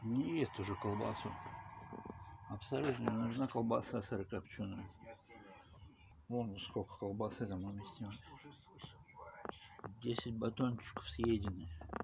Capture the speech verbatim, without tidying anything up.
Не ест уже колбасу. Абсолютно не нужна колбаса сырокопченая. Вон сколько колбасы там уместилось. десять батончиков съедены.